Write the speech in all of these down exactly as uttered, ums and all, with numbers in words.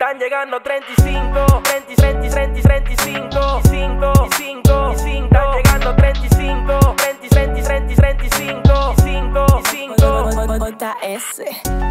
Están llegando treinta y cinco, treinta, treinta, treinta, treinta y cinco, cinco, cinco, cinco. Están llegando treinta y cinco, treinta, treinta, treinta, treinta y cinco, cinco, cinco. J S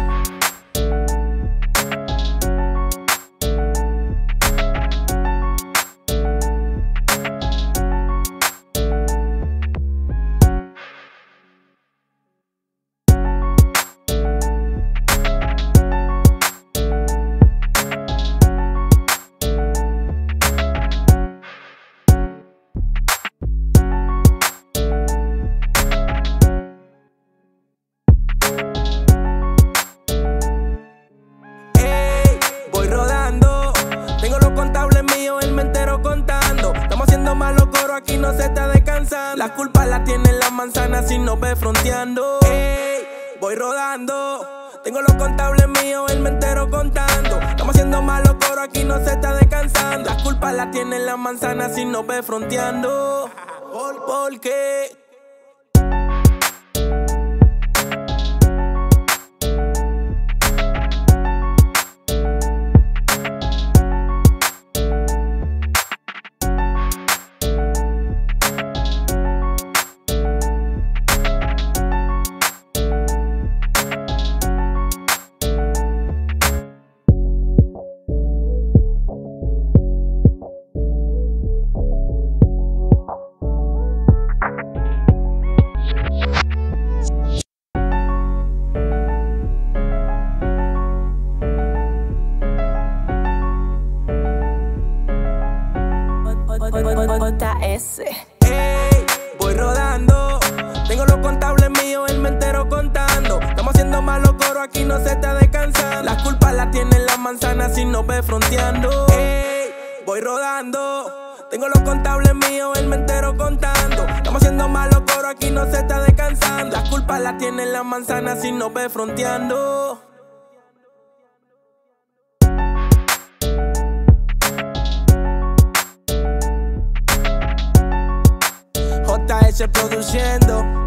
aquí no se está descansando. La culpa la tiene la manzana si no ve fronteando. Ey, voy rodando. Tengo los contables míos, el mentero contando. Estamos haciendo malos coros, aquí no se está descansando. La culpa la tiene la manzana si no ve fronteando. ¿Por, por qué? J S Ey, voy rodando. Tengo los contables míos, el mentero contando. Estamos haciendo malos coros, aquí no se está descansando. La culpa la tiene la manzana si no ve fronteando. Ey, voy rodando. Tengo los contables míos, el mentero contando. Estamos haciendo malos coros, aquí no se está descansando. La culpa la tiene la manzana si no ve fronteando. J S produciendo.